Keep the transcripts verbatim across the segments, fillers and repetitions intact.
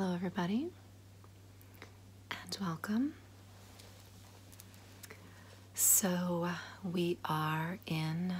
Hello everybody, and welcome. So we are in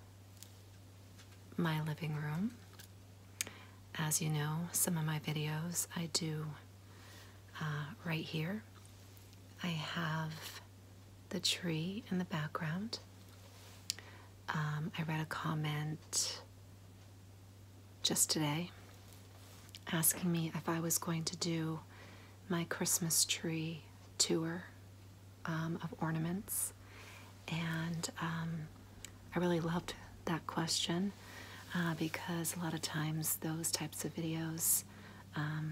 my living room. As you know, some of my videos I do uh, right here. I have the tree in the background. Um, I read a comment just today asking me if I was going to do my Christmas tree tour um, of ornaments, and um, I really loved that question uh, because a lot of times those types of videos um,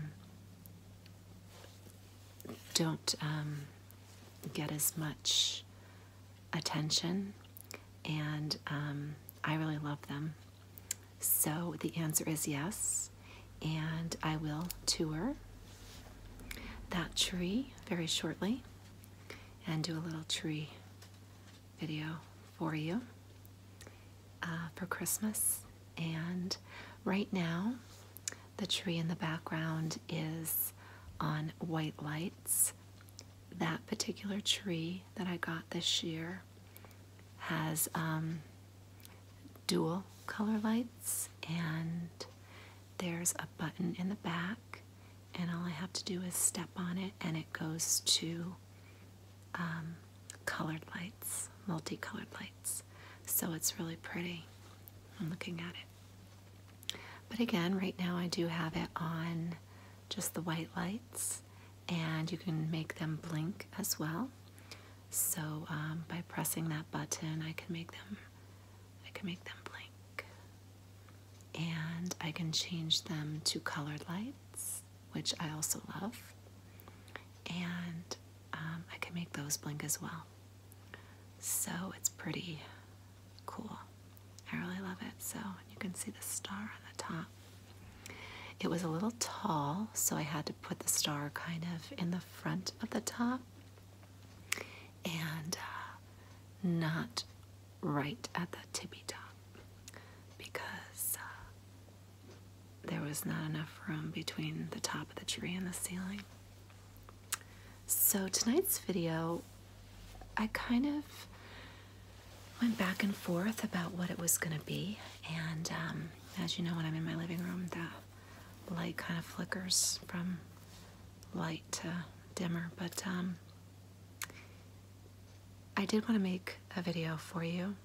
don't um, get as much attention, and um, I really love them. So the answer is yes. And I will tour that tree very shortly and do a little tree video for you uh, for Christmas. And right now, the tree in the background is on white lights. That particular tree that I got this year has um, dual color lights, and there's a button in the back, and all I have to do is step on it and it goes to um, colored lights, multicolored lights. So it's really pretty. I'm looking at it. But again, right now I do have it on just the white lights, and you can make them blink as well. So um, by pressing that button, I can make them, I can make them blink. And I can change them to colored lights, which I also love. And um, I can make those blink as well. So it's pretty cool. I really love it. So you can see the star on the top. It was a little tall, so I had to put the star kind of in the front of the top and uh, not right at the tippy top, because uh, there was not enough room between the top of the tree and the ceiling. So tonight's video, I kind of went back and forth about what it was going to be. And um, as you know, when I'm in my living room, the light kind of flickers from light to dimmer. But um, I did want to make a video for you.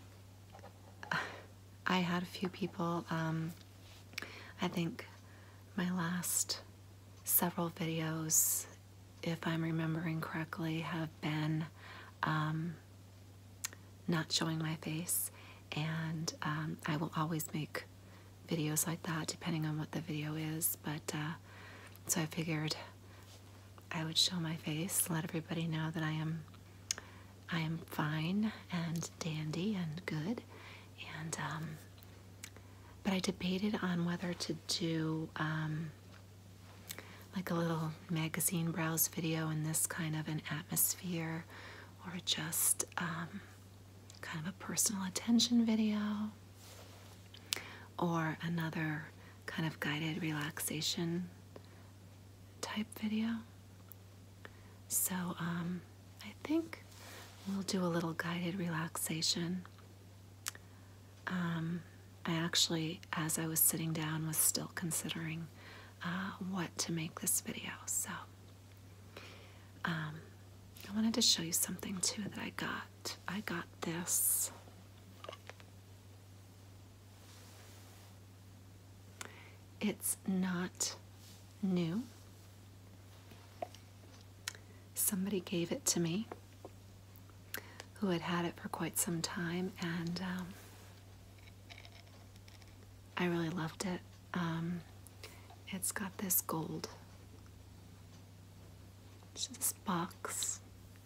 I had a few people, um, I think my last several videos, if I'm remembering correctly, have been um, not showing my face, and um, I will always make videos like that depending on what the video is. But uh, so I figured I would show my face, let everybody know that I am I am fine and dandy and good. And um, but I debated on whether to do um, like a little magazine browse video in this kind of an atmosphere, or just um, kind of a personal attention video, or another kind of guided relaxation type video. So um, I think we'll do a little guided relaxation. Um, I actually, as I was sitting down, was still considering uh, what to make this video. So um, I wanted to show you something too that I got. I got this. It's not new. Somebody gave it to me who had had it for quite some time, and um, I really loved it. Um, it's got this gold, this box,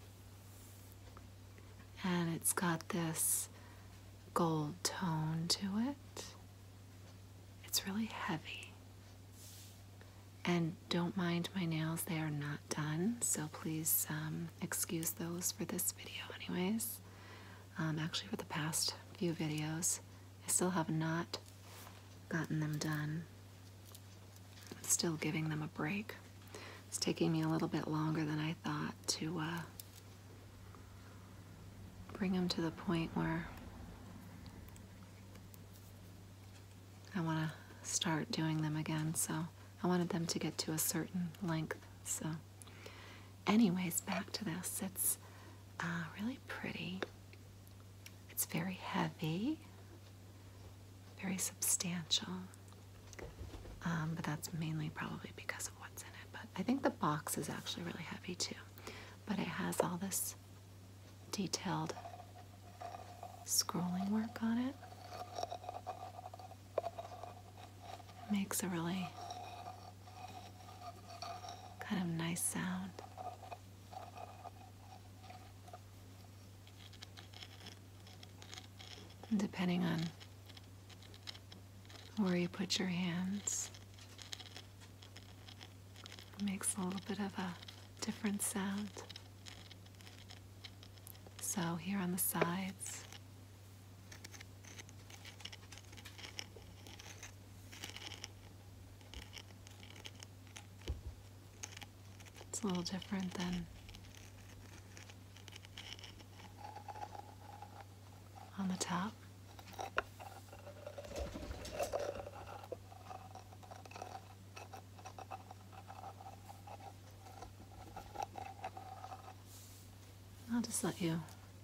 and it's got this gold tone to it. It's really heavy. And don't mind my nails, they are not done, so please um, excuse those for this video anyways. Um, actually, for the past few videos, I still have not gotten them done. still giving them a break. It's taking me a little bit longer than I thought to uh, bring them to the point where I want to start doing them again. So I wanted them to get to a certain length. So anyways, back to this. It's uh, really pretty. It's very heavy, very substantial. Um, but that's mainly probably because of what's in it. But I think the box is actually really heavy too. But it has all this detailed scrolling work on it. Makes a really kind of nice sound. And depending on where you put your hands, it makes a little bit of a different sound. So here on the sides, it's a little different than on the top. I'll just let you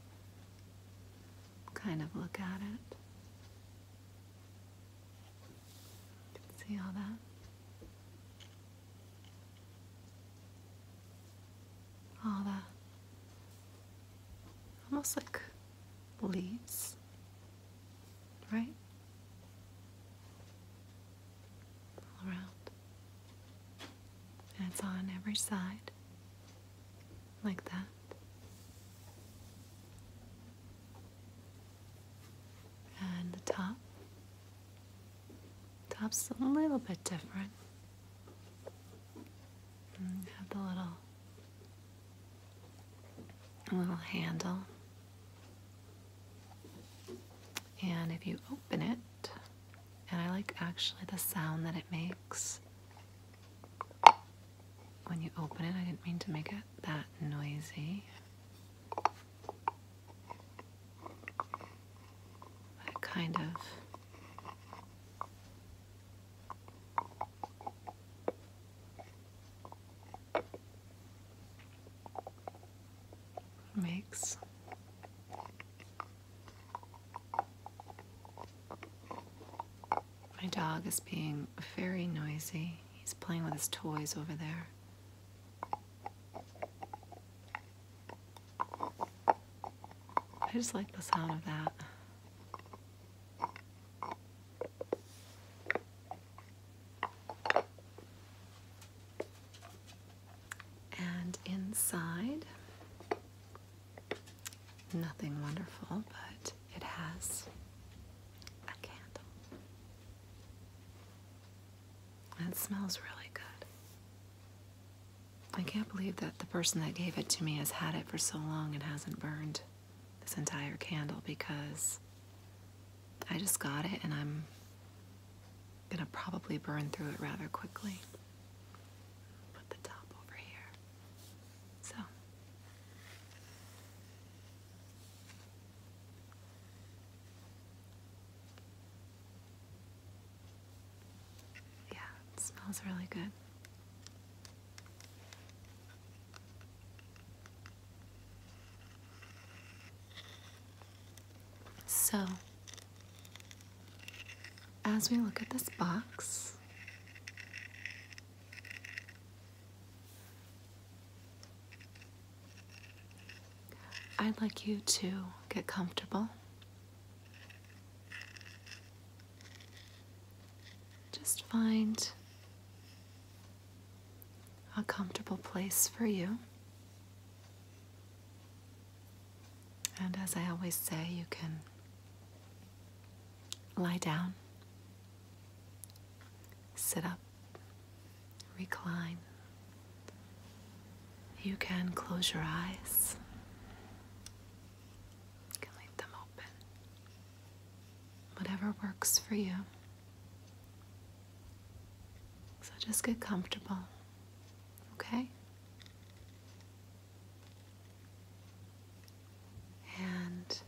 kind of look at it. You can see all that. All that. Almost like leaves, right? All around. And it's on every side, like that. And the top. Top's a little bit different. And you have the little, little handle. And if you open it, and I like actually the sound that it makes when you open it. I didn't mean to make it that noisy. But it kind of makes my dog is being very noisy. He's playing with his toys over there. I just like the sound of that. And inside, nothing wonderful, but it has a candle. And it smells really good. I can't believe that the person that gave it to me has had it for so long and hasn't burned this entire candle, because I just got it and I'm gonna probably burn through it rather quickly. Put the top over here. So yeah, it smells really good. So, as we look at this box, I'd like you to get comfortable. Just find a comfortable place for you. And as I always say, you can lie down, sit up, recline. You can close your eyes. You can leave them open. Whatever works for you. So just get comfortable, okay? And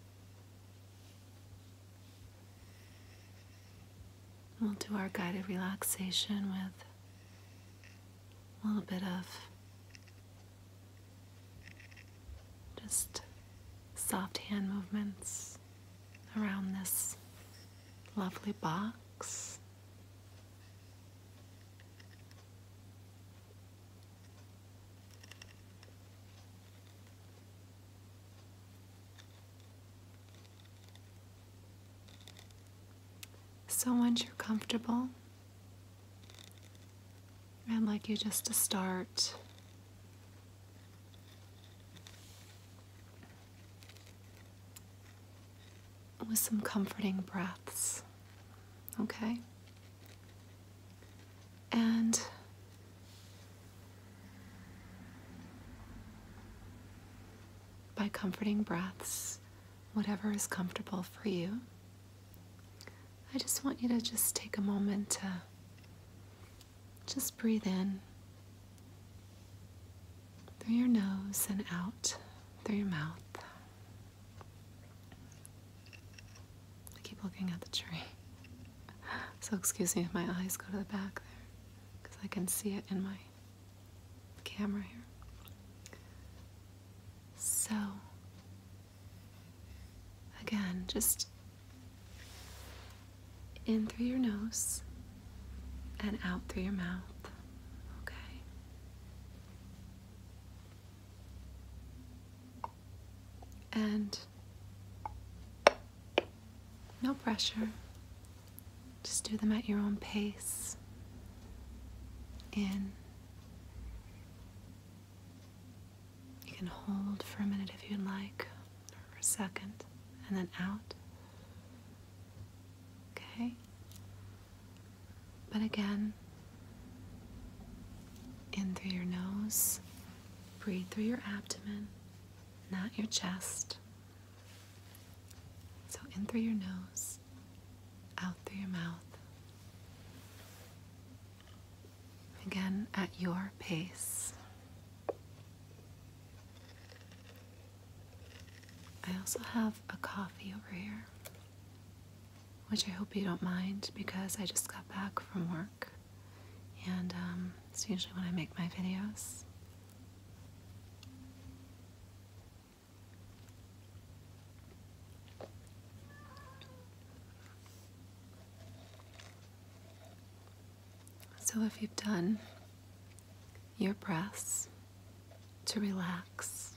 we'll do our guided relaxation with a little bit of just soft hand movements around this lovely box. So once you're comfortable, I'd like you just to start with some comforting breaths, okay? And by comforting breaths, whatever is comfortable for you, I just want you to just take a moment to just breathe in through your nose and out through your mouth. I keep looking at the tree. So excuse me if my eyes go to the back there, because I can see it in my camera here. So, again, just in through your nose and out through your mouth, okay? And no pressure. Just do them at your own pace. In. You can hold for a minute if you'd like, or for a second, and then out. Okay? But again, in through your nose, breathe through your abdomen, not your chest. So in through your nose, out through your mouth. Again, at your pace. I also have a coffee over here, which I hope you don't mind because I just got back from work, and um, it's usually when I make my videos. So if you've done your breaths to relax,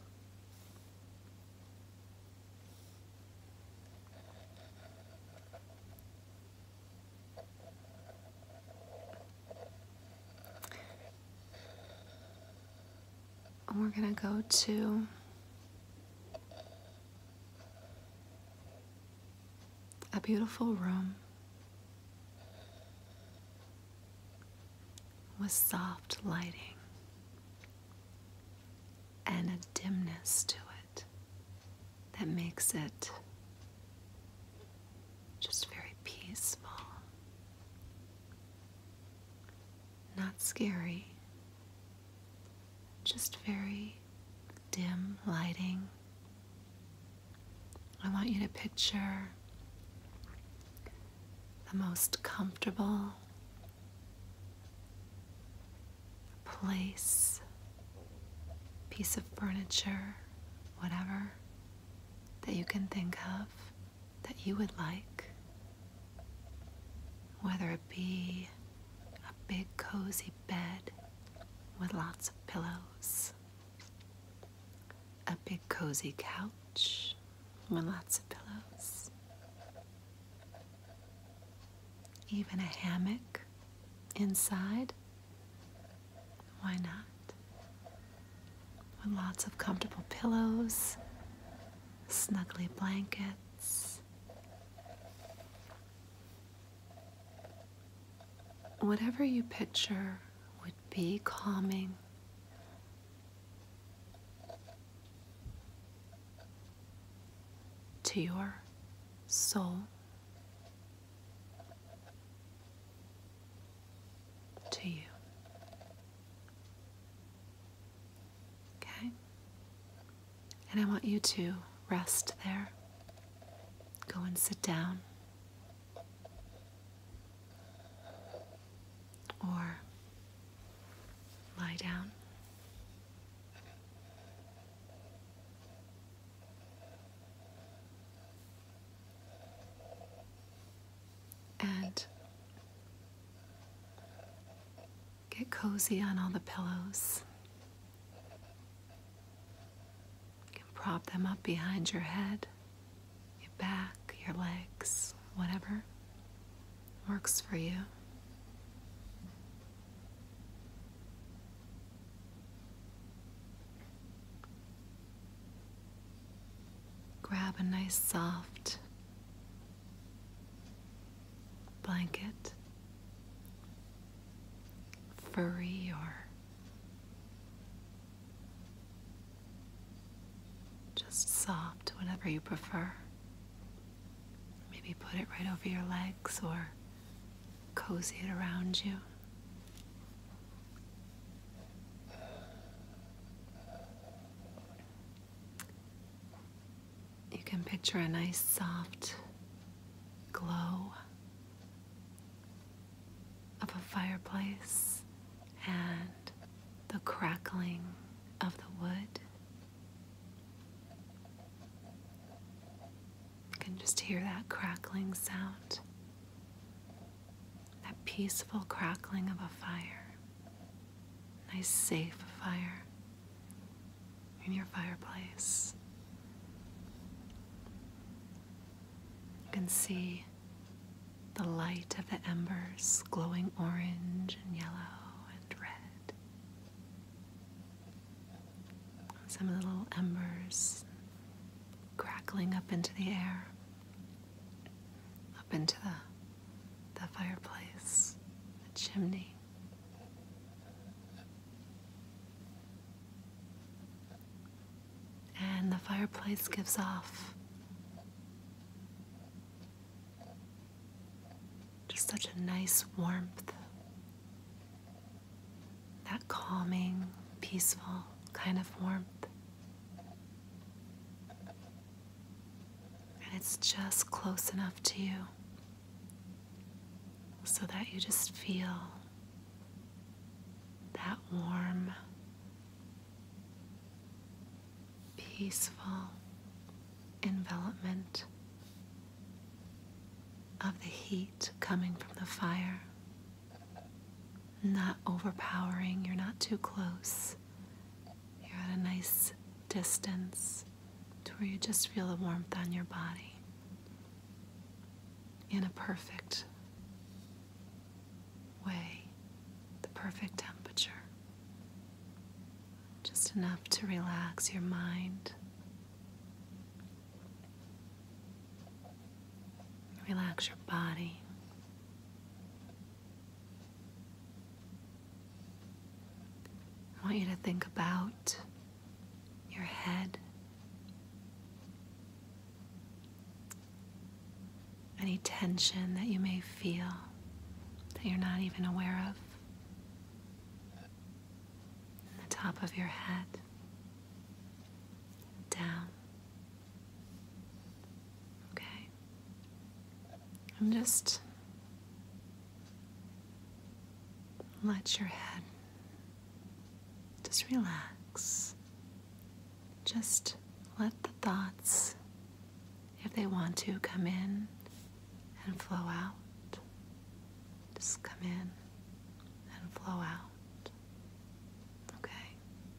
we're going to go to a beautiful room with soft lighting and a dimness to it that makes it just very peaceful, not scary, just very dim lighting. I want you to picture the most comfortable place, piece of furniture, whatever that you can think of that you would like, whether it be a big cozy bed with lots of pillows, a big cozy couch with lots of pillows, even a hammock inside. Why not? With lots of comfortable pillows, snuggly blankets. Whatever you picture would be calming. To your soul, to to you. Okay? And I want you to rest there. Go and sit down. Or lie down. And get cozy on all the pillows. You can prop them up behind your head, your back, your legs, whatever works for you. Grab a nice soft blanket, furry or just soft, whatever you prefer. Maybe put it right over your legs or cozy it around you. You can picture a nice soft glow of a fireplace and the crackling of the wood. You can just hear that crackling sound, that peaceful crackling of a fire, nice safe fire in your fireplace. You can see the light of the embers glowing orange and yellow and red. Some of the little embers crackling up into the air, up into the, the fireplace, the chimney. And the fireplace gives off just such a nice warmth, that calming, peaceful kind of warmth. And it's just close enough to you so that you just feel that warm, peaceful envelopment of the heat coming from the fire. Not overpowering, you're not too close. You're at a nice distance to where you just feel the warmth on your body in a perfect way, the perfect temperature. Just enough to relax your mind. Relax your body. I want you to think about your head. Any tension that you may feel that you're not even aware of. In the top of your head. Down. Okay. And just let your head just relax. Just let the thoughts, if they want to, come in and flow out. Just come in and flow out. Okay?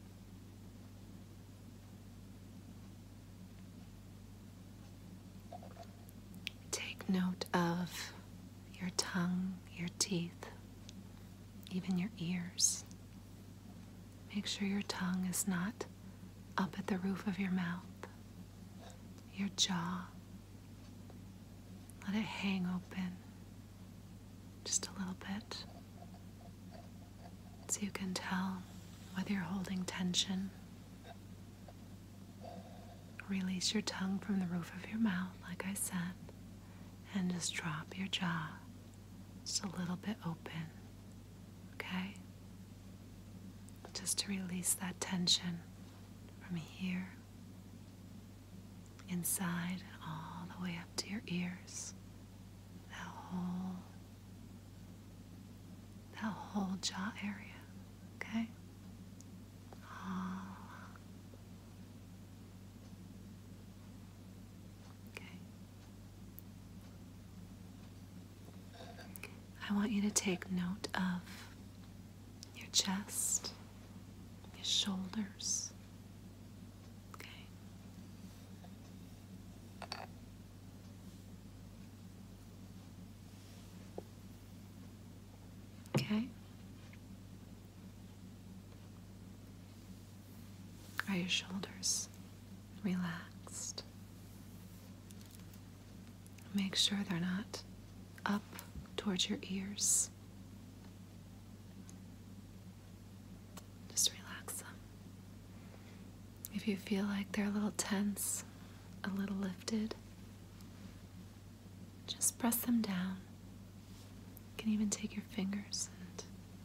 Take note of your tongue, your teeth, even your ears. Make sure your tongue is not up at the roof of your mouth. Your jaw. Let it hang open just a little bit so you can tell whether you're holding tension. Release your tongue from the roof of your mouth, like I said, and just drop your jaw just a little bit open. Okay? okay? Just to release that tension from here, inside, all the way up to your ears. That whole, that whole jaw area, okay? All okay. I want you to take note of your chest, your shoulders. Okay. Okay. Are your shoulders relaxed? Make sure they're not up towards your ears. Just relax them. If you feel like they're a little tense, a little lifted, just press them down. You can even take your fingers and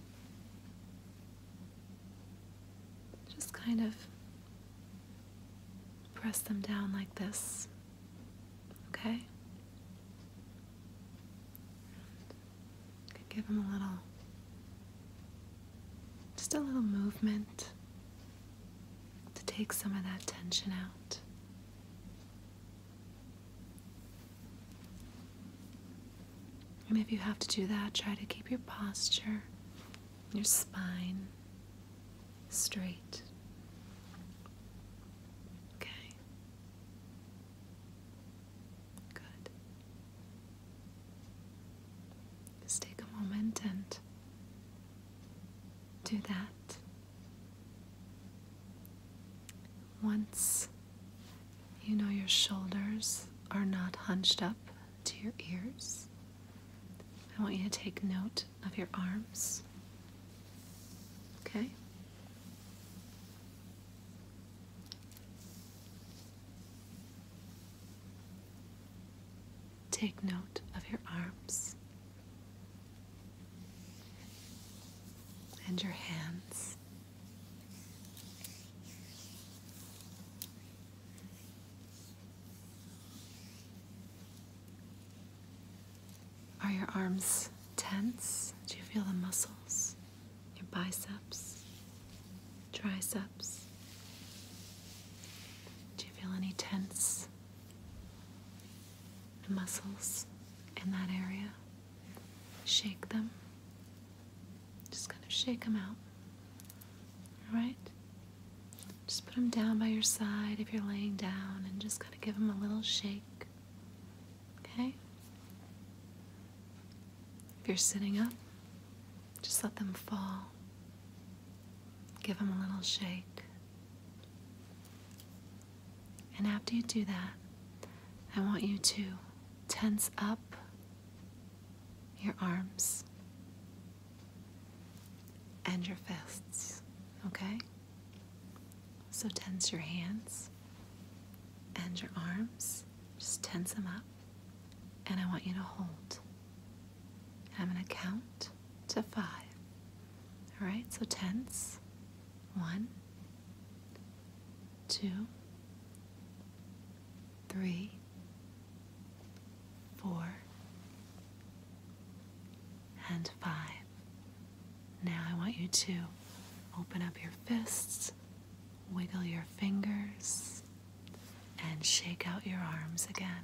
just kind of press them down like this, okay? Give them a little, just a little movement to take some of that tension out. And if you have to do that, try to keep your posture, your spine straight. Okay. Good. Just take a moment and do that. Once you know your shoulders are not hunched up to your ears, I want you to take note of your arms. Okay? Take note of your arms and your hands. Are your arms tense? Do you feel the muscles? Your biceps, triceps? Do you feel any tense muscles in that area? Shake them. Just kind of shake them out. All right? Just put them down by your side if you're laying down and just kind of give them a little shake. Okay? If you're sitting up, just let them fall. Give them a little shake. And after you do that, I want you to tense up your arms and your fists, okay? So tense your hands and your arms. Just tense them up. And I want you to hold. I'm going to count to five. All right, so tense. One, two, three, four, and five. Now I want you to open up your fists, wiggle your fingers, and shake out your arms again.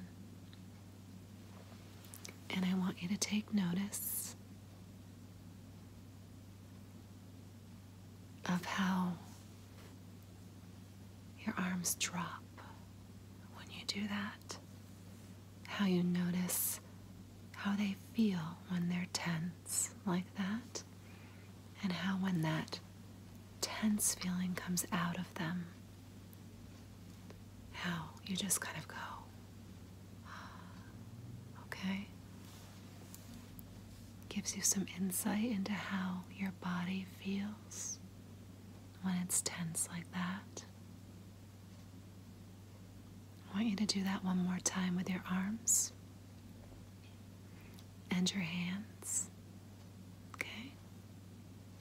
And I want you to take notice of how your arms drop when you do that. How you notice how they feel when they're tense like that. And how when that tense feeling comes out of them, how you just kind of go, okay? Gives you some insight into how your body feels when it's tense like that. I want you to do that one more time with your arms and your hands. Okay?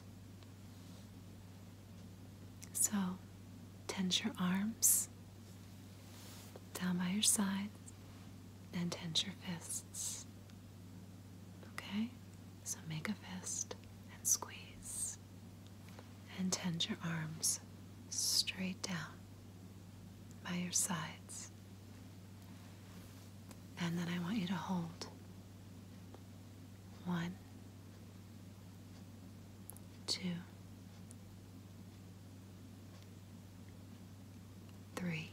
So tense your arms down by your sides and tense your fists. Okay? So make a fist and squeeze. And tense your arms straight down by your sides. And then I want you to hold. One, two, three,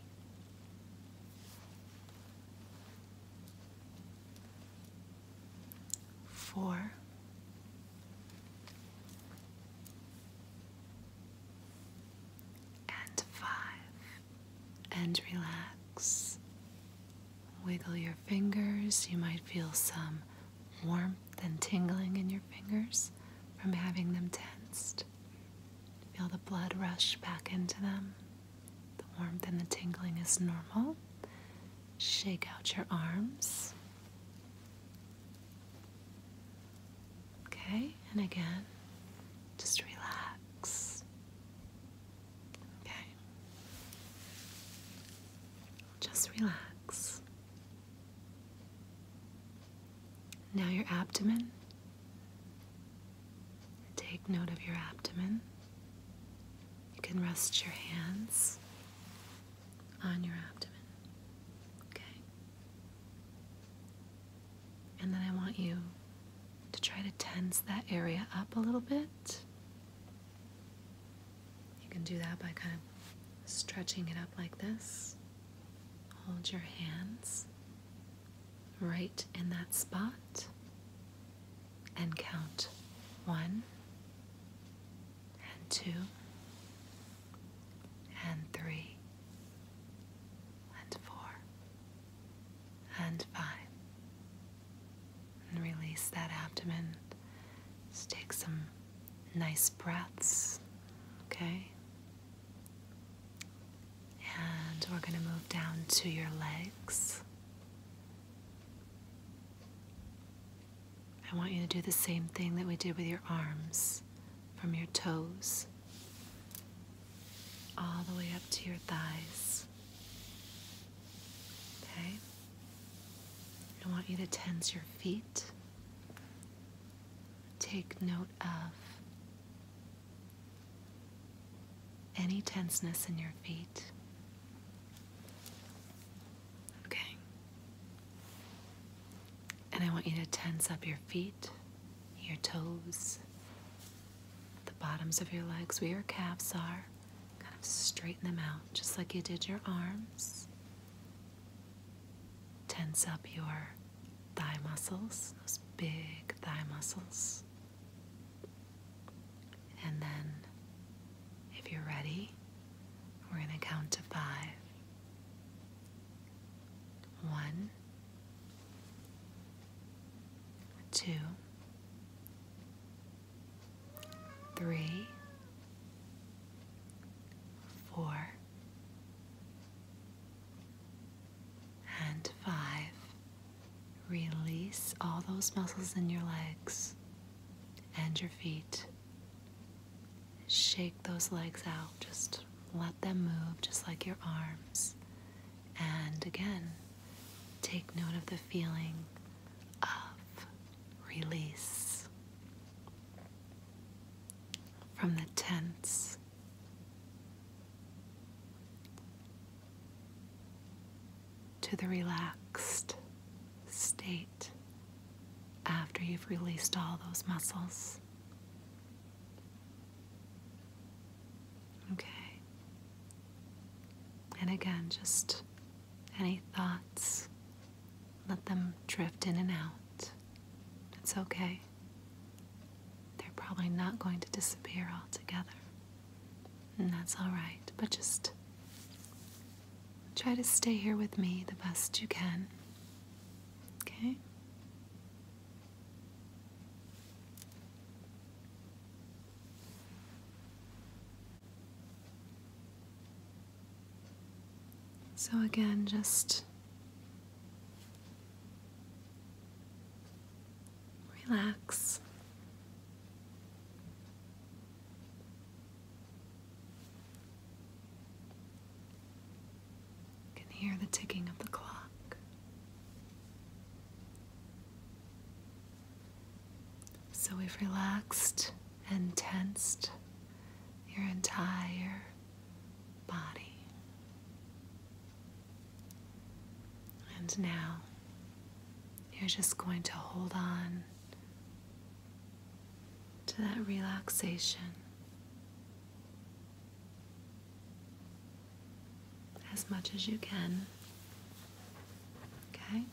four, and five. And relax. Wiggle your fingers. You might feel some warmth and tingling in your fingers from having them tensed. Feel the blood rush back into them. The warmth and the tingling is normal. Shake out your arms. Okay, and again, just relax. Okay. Just relax. Now your abdomen. Take note of your abdomen. You can rest your hands on your abdomen. Okay? And then I want you to try to tense that area up a little bit. You can do that by kind of stretching it up like this. Hold your hands right in that spot and count one and two and three and four and five, and release that abdomen. Just take some nice breaths, okay? And we're going to move down to your legs. I want you to do the same thing that we did with your arms, from your toes all the way up to your thighs. Okay? I want you to tense your feet. Take note of any tenseness in your feet. Okay. And I want you to tense up your feet, your toes, the bottoms of your legs where your calves are. Kind of straighten them out just like you did your arms. Tense up your thigh muscles, those big thigh muscles. And then, if you're ready, we're going to count to five. One, two, three, four, and five. Release all those muscles in your legs and your feet. Shake those legs out. Just let them move just like your arms. And again, take note of the feeling of release from the tense to the relaxed state after you've released all those muscles. Okay. And again, just any thoughts, let them drift in and out. It's okay. They're probably not going to disappear altogether. And that's all right. But just try to stay here with me the best you can. Okay? So again, just relax. the ticking of the clock. So we've relaxed and tensed your entire body. And now you're just going to hold on to that relaxation as much as you can. Okay?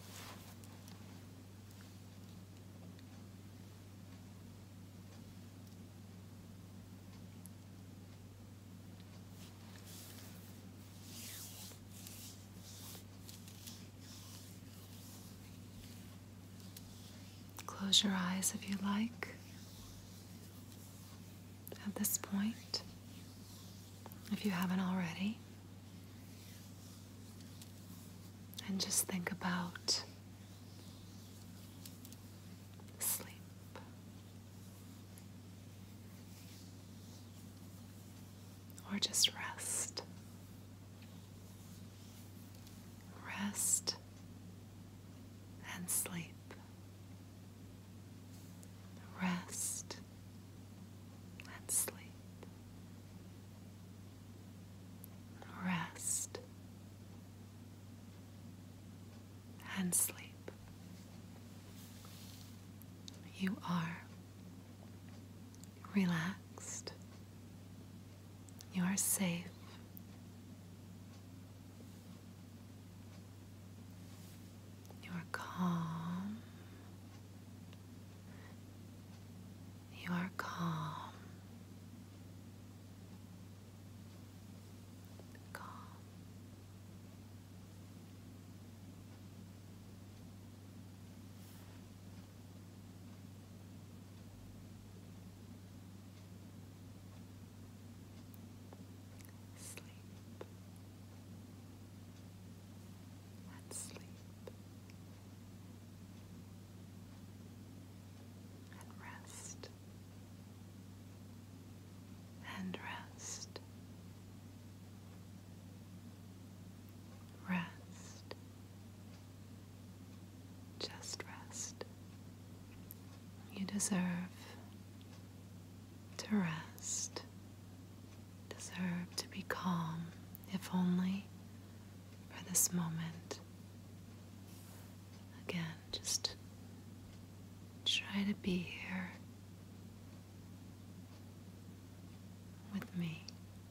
Close your eyes if you like at this point, if you haven't already. And just think about sleep. Or just rest. Rest and sleep. Rest and sleep. Rest and sleep. You are relaxed. You are safe. You are calm. You are calm. Calm. Sleep. And sleep. And rest. And rest. Rest. Just rest. You deserve to rest. Deserve to be calm, if only for this moment. Again, just try to be here with me.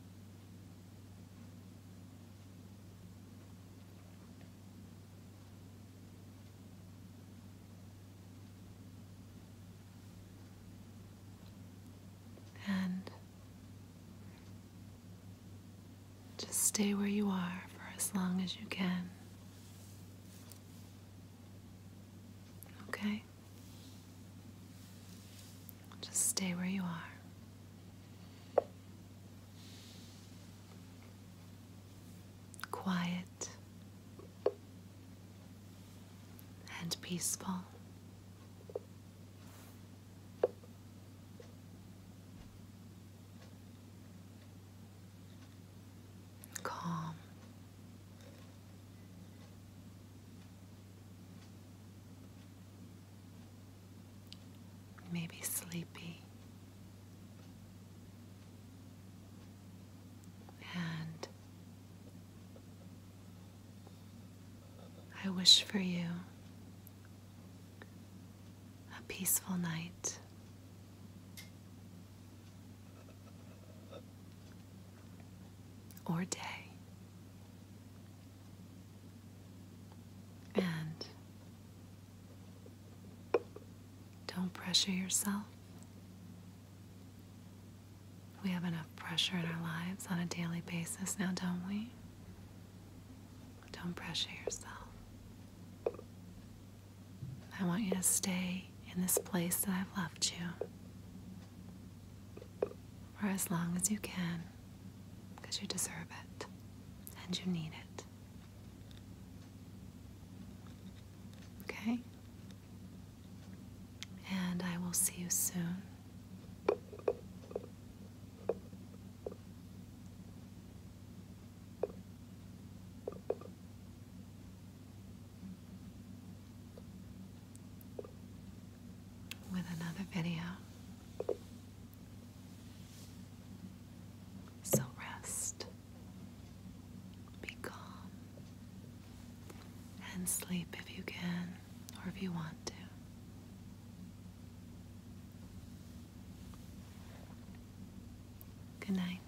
And just stay where you are for as long as you can. Okay? Just stay where you are. Quiet and peaceful. Calm. Maybe sleepy. And I wish for you a peaceful night. Or day. And don't pressure yourself. We have enough pressure in our lives on a daily basis now, don't we? Don't pressure yourself. I want you to stay in this place that I've left you for as long as you can, because you deserve it and you need it. Okay? And I will see you soon. video. So rest, be calm, and sleep if you can, or if you want to. Good night.